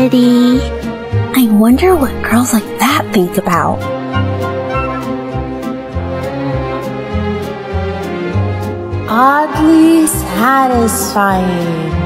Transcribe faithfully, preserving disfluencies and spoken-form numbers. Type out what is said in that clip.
pretty. I wonder what girls like that think about. Oddly satisfying.